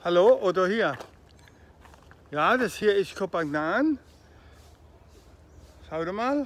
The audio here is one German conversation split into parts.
Hallo, oder hier? Ja, das hier ist Kopangan. Schaut mal.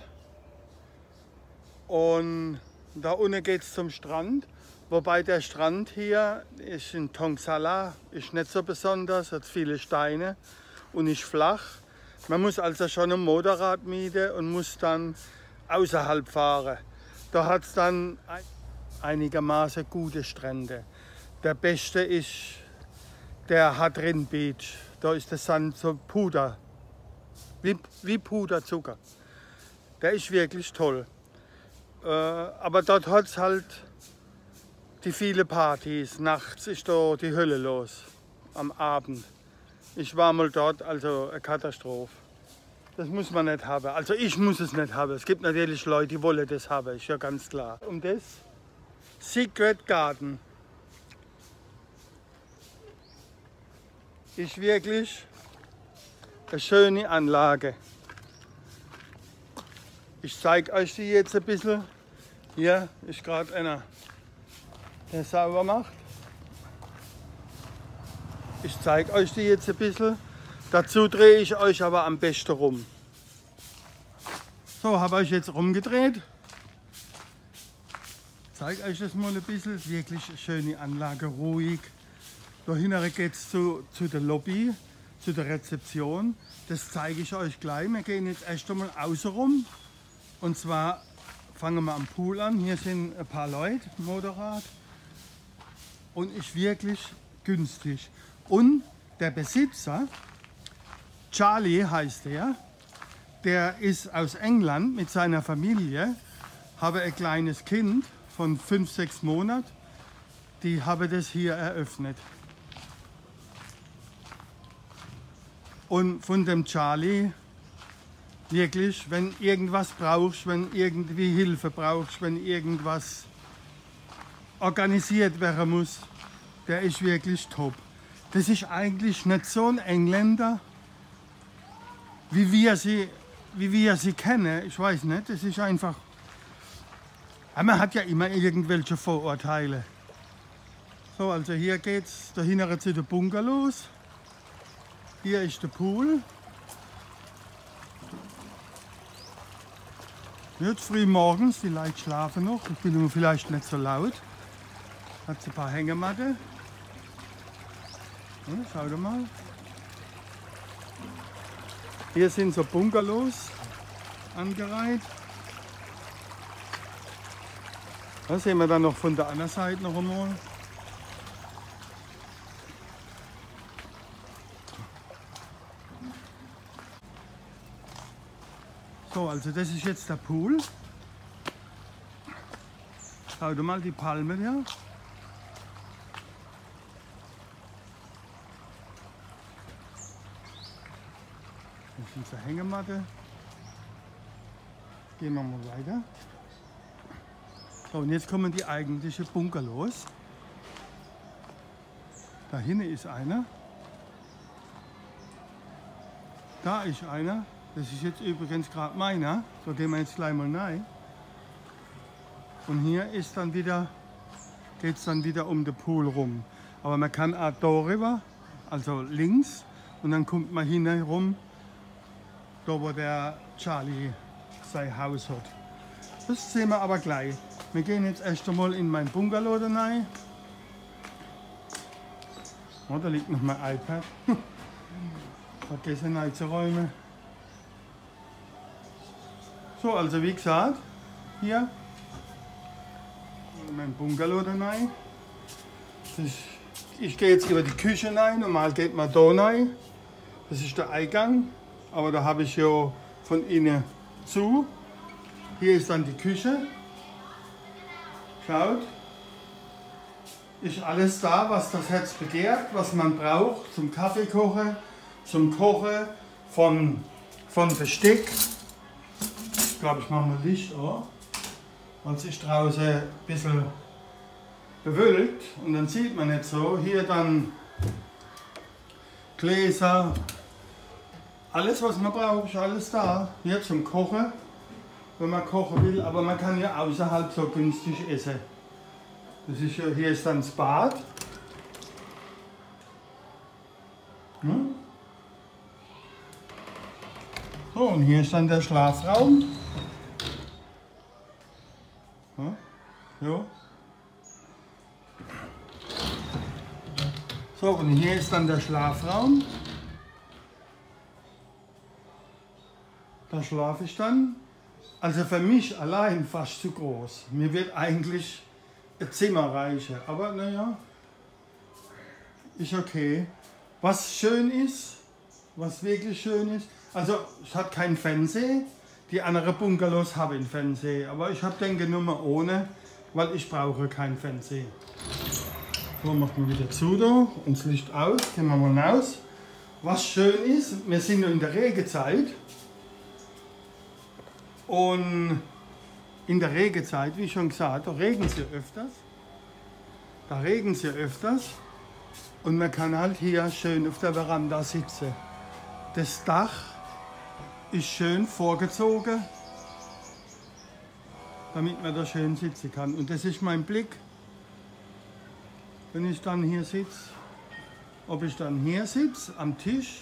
Und da unten geht es zum Strand. Wobei der Strand hier ist in Tongsala, ist nicht so besonders, hat viele Steine und ist flach. Man muss also schon ein Motorrad mieten und muss dann außerhalb fahren. Da hat es dann einigermaßen gute Strände. Der beste ist der Hadrin Beach. Da ist der Sand so Puder, wie Puderzucker. Der ist wirklich toll. Aber dort hat es halt die viele Partys. Nachts ist da die Hölle los, am Abend. Ich war mal dort, also eine Katastrophe. Das muss man nicht haben. Also ich muss es nicht haben. Es gibt natürlich Leute, die wollen das haben, ist ja ganz klar. Und das Secret Garden ist wirklich eine schöne Anlage. Ich zeige euch die jetzt ein bisschen. Hier ist gerade einer, der sauber macht. Ich zeige euch die jetzt ein bisschen. Dazu drehe ich euch aber am besten rum. So, habe ich jetzt rumgedreht. Zeige euch das mal ein bisschen. Wirklich eine schöne Anlage, ruhig. Da hinten geht es zu der Lobby, zu der Rezeption. Das zeige ich euch gleich. Wir gehen jetzt erst einmal außen rum. Und zwar fangen wir am Pool an. Hier sind ein paar Leute, Motorrad. Und ist wirklich günstig. Und der Besitzer, Charlie heißt der ist aus England mit seiner Familie, habe ein kleines Kind von 5, 6 Monaten. Die habe das hier eröffnet. Und von dem Charlie, wirklich, wenn irgendwas brauchst, wenn irgendwie Hilfe brauchst, wenn irgendwas organisiert werden muss, der ist wirklich top. Das ist eigentlich nicht so ein Engländer, wie wir sie kennen. Ich weiß nicht, das ist einfach... Aber man hat ja immer irgendwelche Vorurteile. So, also hier geht's dahinter zu den Bungalows. Hier ist der Pool. Jetzt früh morgens, die Leute schlafen noch. Ich bin vielleicht nicht so laut. Hat ein paar Hängematten. Ja, schaut mal. Hier sind so Bungalows angereiht. Da sehen wir dann noch von der anderen Seite noch einmal. So, also das ist jetzt der Pool. Schaut mal die Palme hier. Das ist unsere Hängematte. Gehen wir mal weiter. So, und jetzt kommen die eigentlichen Bungalows. Da hinten ist einer. Da ist einer. Das ist jetzt übrigens gerade meiner. So gehen wir jetzt gleich mal rein. Und hier ist dann wieder, geht es dann wieder um den Pool rum. Aber man kann auch da rüber, also links. Und dann kommt man hinten rum, da wo der Charlie sein Haus hat. Das sehen wir aber gleich. Wir gehen jetzt erst einmal in mein Bungalow rein. Oh, da liegt noch mein iPad. Vergessen einzuräumen. So, also wie gesagt, hier in mein Bungalow rein. Ich gehe jetzt über die Küche rein. Normal geht man da rein. Das ist der Eingang. Aber da habe ich ja von innen zu. Hier ist dann die Küche. Schaut. Ist alles da, was das Herz begehrt, was man braucht zum Kaffeekochen, zum Kochen, von Besteck. Ich glaube, ich mache mal Licht an. Und es ist draußen ein bisschen bewölkt und dann sieht man nicht so. Hier dann Gläser. Alles, was man braucht, ist alles da. Hier zum Kochen, wenn man kochen will. Aber man kann ja außerhalb so günstig essen. Das ist ja, hier ist dann das Bad. Hm? So, und hier ist dann der Schlafraum. Hm? So. So, und hier ist dann der Schlafraum. Da schlafe ich dann. Also für mich allein fast zu groß. Mir wird eigentlich ein Zimmer reichen. Aber naja, ist okay. Was schön ist, was wirklich schön ist, also es hat keinen Fernseher. Die anderen Bungalows haben einen Fernseher. Aber ich habe den genommen ohne, weil ich brauche keinen Fernseher. So, macht man wieder zu da und das Licht aus. Gehen wir mal raus. Was schön ist, wir sind in der Regenzeit. Und in der Regenzeit, wie schon gesagt, da regnet es ja öfters. Da regnet es ja öfters. Und man kann halt hier schön auf der Veranda sitzen. Das Dach ist schön vorgezogen, damit man da schön sitzen kann. Und das ist mein Blick, wenn ich dann hier sitze. Ob ich dann hier sitze, am Tisch,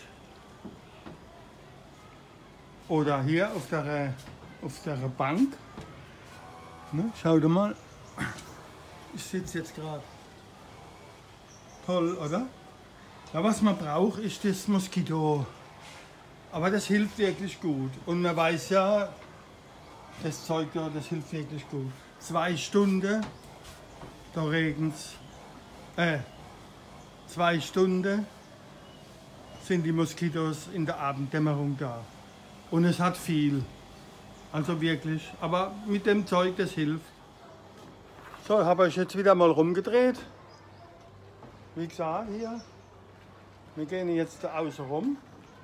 oder hier auf der Bank. Ne, schau dir mal, ich sitze jetzt gerade. Toll, oder? Ja, was man braucht, ist das Moskito. Aber das hilft wirklich gut. Und man weiß ja, das Zeug da, das hilft wirklich gut. 2 Stunden, da regnet es. 2 Stunden sind die Moskitos in der Abenddämmerung da. Und es hat viel. Also wirklich. Aber mit dem Zeug, das hilft. So, habe ich jetzt wieder mal rumgedreht. Wie gesagt, hier. Wir gehen jetzt da außen rum.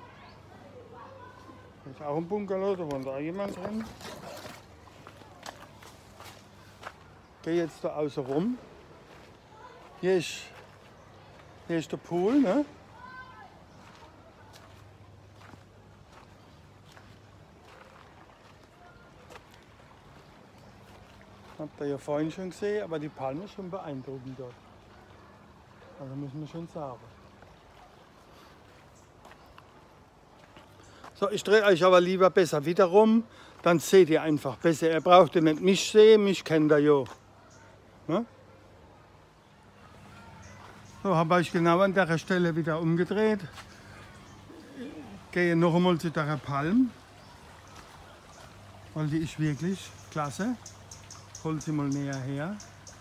Da ist auch ein Bungalow, da wohnt da jemand drin. Gehe jetzt da außen rum. Hier ist der Pool, ne? Habt ihr ja vorhin schon gesehen, aber die Palme ist schon beeindruckend dort. Also müssen wir schon sagen. So, ich drehe euch aber lieber besser wieder rum, dann seht ihr einfach besser. Ihr braucht ja nicht mich sehen, mich kennt ihr ja. Ne? So, habe ich genau an der Stelle wieder umgedreht. Gehe noch einmal zu der Palm, weil die ist wirklich klasse. Hol sie mal näher her.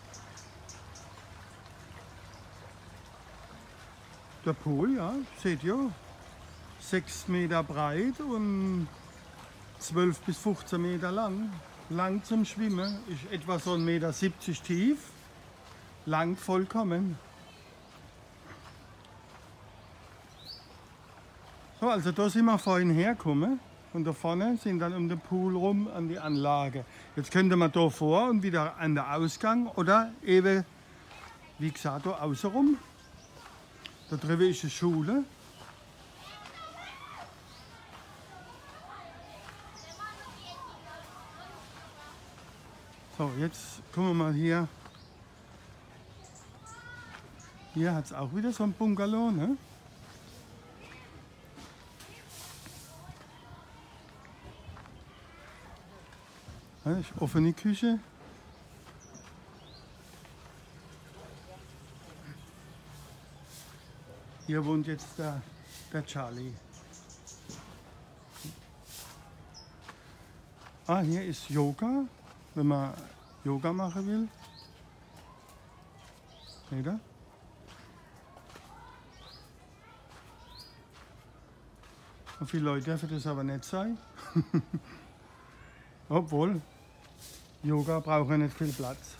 Der Pool, ja, seht ihr, 6 Meter breit und 12 bis 15 Meter lang. Lang zum Schwimmen, ist etwa so 1,70 Meter tief. Lang vollkommen. So, also da sind wir vorhin hergekommen. Und da vorne sind dann um den Pool rum an die Anlage. Jetzt könnte man da vor und wieder an den Ausgang oder eben, wie gesagt, da außen rum. Da drüben ist eine Schule. So, jetzt kommen wir mal hier. Hier hat es auch wieder so ein Bungalow, ne? Das ist offene Küche. Hier wohnt jetzt der Charlie. Ah, hier ist Yoga, wenn man Yoga machen will. Seht ihr? Und viele Leute dürfen das aber nicht sein. Obwohl, Yoga braucht ja nicht viel Platz.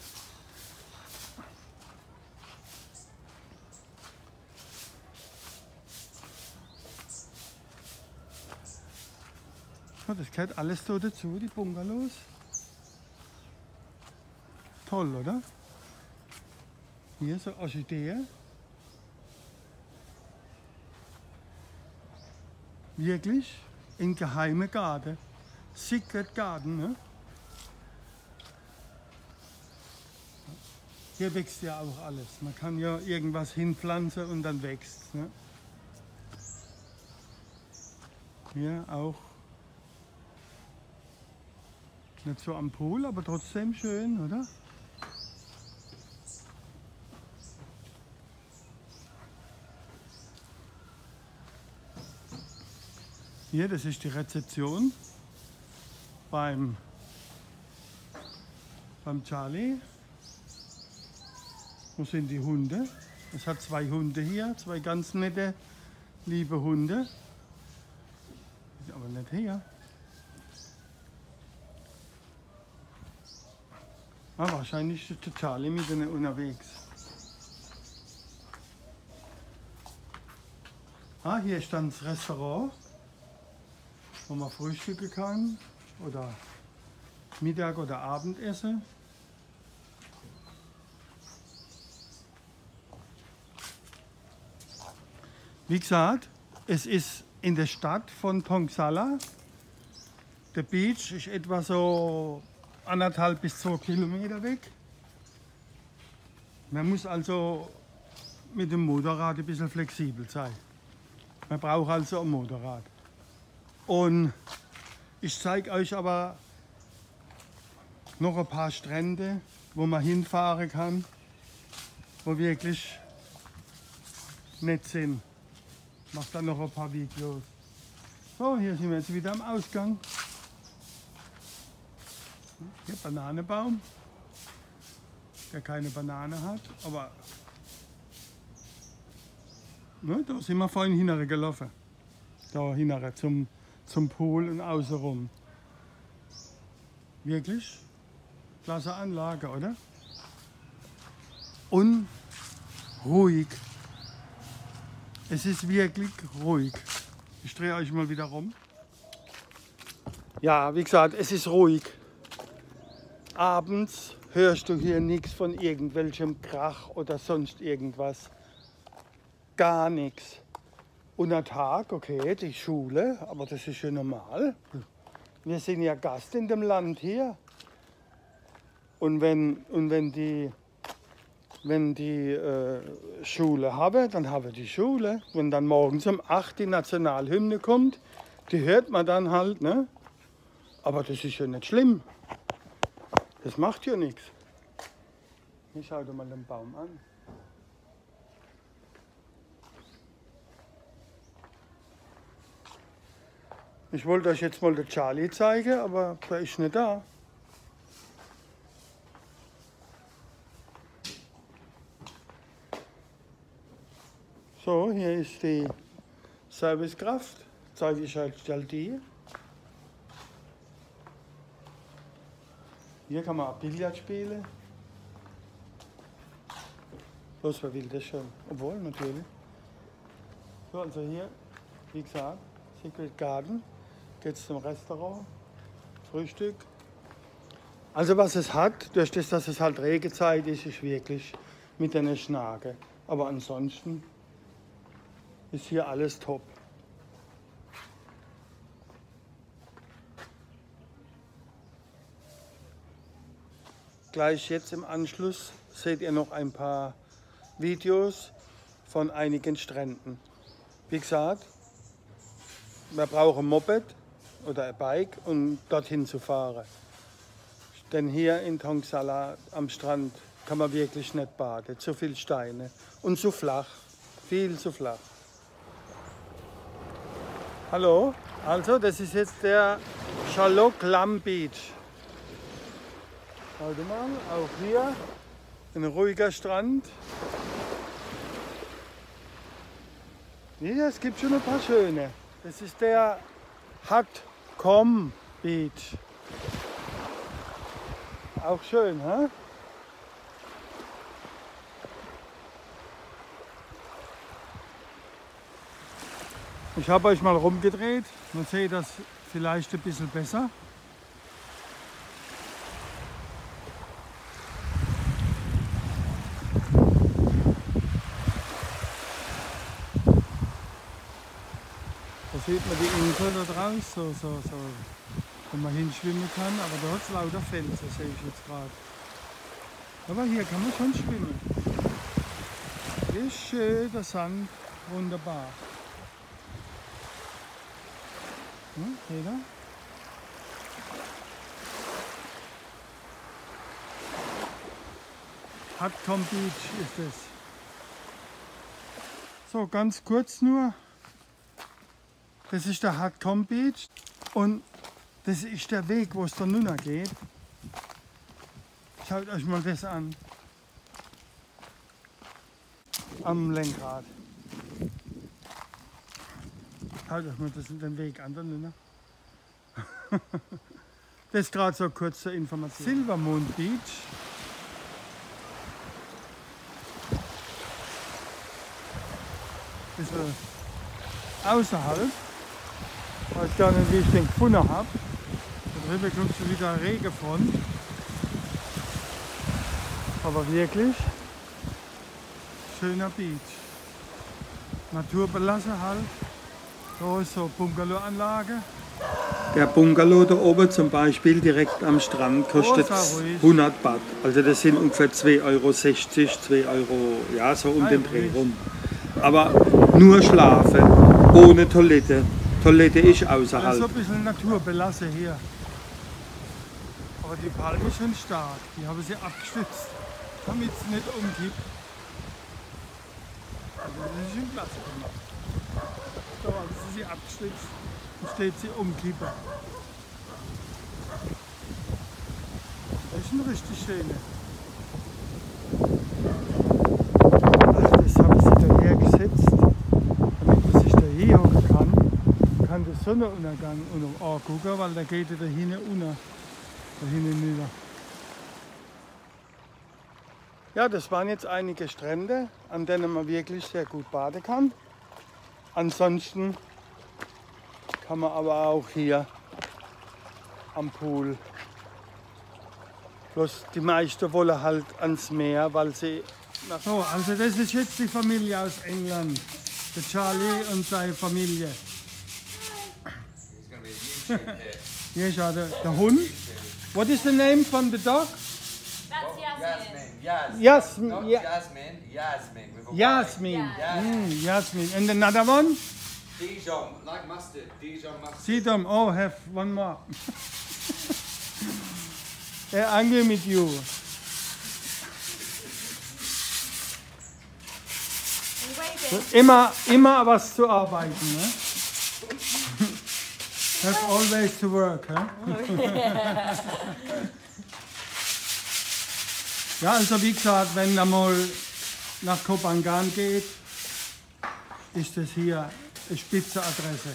So, das gehört alles so dazu, die Bungalows. Toll, oder? Hier so Orchidee. Wirklich ein geheimer Garten. Secret Garden, ne? Hier wächst ja auch alles. Man kann ja irgendwas hinpflanzen und dann wächst. Ne? Hier auch nicht so am Pool, aber trotzdem schön, oder? Hier, das ist die Rezeption beim Charlie. Wo sind die Hunde? Es hat 2 Hunde hier, 2 ganz nette, liebe Hunde. Ist aber nicht hier. Ah, wahrscheinlich ist der Charlie mit denen unterwegs. Ah, hier ist dann das Restaurant, wo man frühstücken kann oder Mittag oder Abendessen. Wie gesagt, es ist in der Stadt von Thongsalar. Der Beach ist etwa so 1,5 bis 2 Kilometer weg. Man muss also mit dem Motorrad ein bisschen flexibel sein. Man braucht also ein Motorrad. Und ich zeige euch aber noch ein paar Strände, wo man hinfahren kann, wo wirklich nett sind. Ich mache dann noch ein paar Videos. So, hier sind wir jetzt wieder am Ausgang. Hier Bananenbaum, der keine Banane hat, aber ne, da sind wir vorhin hingelaufen. Da hinterher zum Pool und außenrum. Wirklich klasse Anlage, oder? Und ruhig. Es ist wirklich ruhig. Ich drehe euch mal wieder rum. Ja, wie gesagt, es ist ruhig. Abends hörst du hier nichts von irgendwelchem Krach oder sonst irgendwas. Gar nichts. Und am Tag, okay, die Schule, aber das ist ja normal. Wir sind ja Gast in dem Land hier. Und wenn die Schule haben, dann haben die Schule. Wenn dann morgens um 8 die Nationalhymne kommt, die hört man dann halt, ne? Aber das ist ja nicht schlimm. Das macht ja nichts. Ich schau dir mal den Baum an. Ich wollte euch jetzt mal den Charlie zeigen, aber der ist nicht da. So, hier ist die Servicekraft. Zeige ich euch die. Hier kann man auch Billard spielen. Bloß wer will das schon? Obwohl, natürlich. So, also hier, wie gesagt, Secret Garden. Geht's zum Restaurant, Frühstück. Also was es hat, durch das, dass es halt Regenzeit ist, ist wirklich mit einer Schnake. Aber ansonsten ist hier alles top. Gleich jetzt im Anschluss seht ihr noch ein paar Videos von einigen Stränden. Wie gesagt, man braucht ein Moped oder ein Bike, um dorthin zu fahren. Denn hier in Thongsalar am Strand kann man wirklich nicht baden. Zu viele Steine und zu flach, viel zu flach. Hallo, also das ist jetzt der Chalok Lam Beach. Schaut mal, auch hier ein ruhiger Strand. Ja, es gibt schon ein paar schöne. Das ist der Hat Kom Beach. Auch schön, hä? Ich habe euch mal rumgedreht. Man sieht das vielleicht ein bisschen besser. Da sieht man die Insel da draußen, so, wo man hinschwimmen kann. Aber da hat es lauter Felsen, sehe ich jetzt gerade. Aber hier kann man schon schwimmen. Hier ist schön, der Sand, wunderbar. Jeder? Hatkom Beach ist es. So, ganz kurz nur. Das ist der Hatkom Beach und das ist der Weg, wo es da runter geht. Schaut euch mal das an. Am Lenkrad. Schaut euch mal den Weg an, da runter. Das ist gerade so kurz zur Information. Silvermoon Beach. Bisschen außerhalb. Ich weiß gar nicht, wie ich den gefunden habe. Da drüben kommt schon wieder Regen von. Aber wirklich schöner Beach. Naturbelassen halt. Da ist so eine Bungalow-Anlage. Der Bungalow da oben zum Beispiel direkt am Strand kostet 100 Baht. Also das sind ungefähr 2,60 Euro, 2 Euro, ja so um den Dreh rum. Aber nur schlafen, ohne Toilette. Toilette ist außerhalb. Das ist so ein bisschen naturbelassen hier. Aber die Palme ist schon stark. Die haben sie abgestützt, damit es nicht umkippt. Also das ist schon klasse gemacht. Da haben sie abgestützt und steht sie umkippen. Das ist ein richtig schöner. Gesetzt, damit man sich da hier hocken kann. Man kann den Sonnenuntergang angucken, weil da geht er da hinten unter. Da hinten nieder. Ja, das waren jetzt einige Strände, an denen man wirklich sehr gut baden kann. Ansonsten kann man aber auch hier am Pool. Bloß die meisten wollen halt ans Meer, weil sie... So, also das ist jetzt die Familie aus England. Der Charlie und seine Familie. Hier ist ja der Hund. What is the name from the dog? That's Yasmin. Yasmin. Not Jasmine. Yasmin. With a Y. Yasmin. Yasmin. And another one? Dijon, like mustard. Dijon mustard. See them. Oh, have one more. They're angry with you. Immer was zu arbeiten, ne? Have always to work, Ja, also wie gesagt, wenn da mal nach Kopangan geht, ist das hier eine spitze Adresse.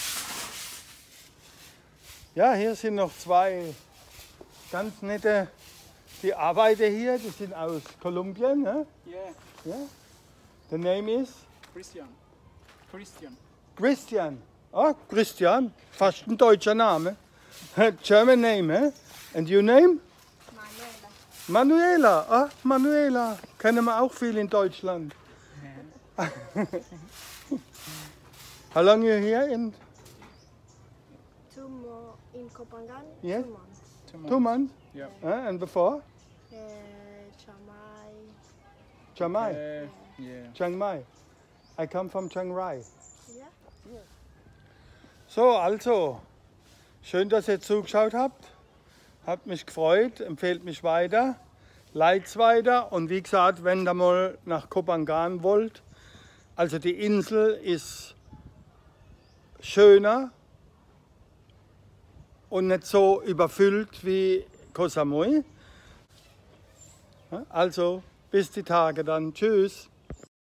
Ja, hier sind noch zwei ganz nette, die arbeiten hier, die sind aus Kolumbien, ne? Yeah. Yeah. The name is? Christian. Christian. Oh, Christian. Fast ein deutscher Name. German name, eh? And your name? Manuela. Ah, Manuela. Kennen wir auch viel in Deutschland. How long you here in? 2 months in Kopangan. Yes. 2 months. 2 months? Yeah. And before? Chamai. Chiang Mai. Yeah. Chiang Mai. I come from Chiang Rai. Ja. So, also, schön, dass ihr zugeschaut habt. Hat mich gefreut, empfehlt mich weiter, leit's weiter. Und wie gesagt, wenn ihr mal nach Kopangan wollt, also die Insel ist schöner und nicht so überfüllt wie Koh Samui. Also, bis die Tage dann. Tschüss.